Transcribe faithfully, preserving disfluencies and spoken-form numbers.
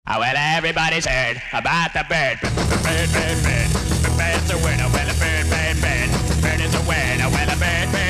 Oh, well, everybody's heard about the bird. Bird, bird, bird. The bird's a winner. Well, a bird, bird, bird. Bird is a winner. Well, a bird, bird.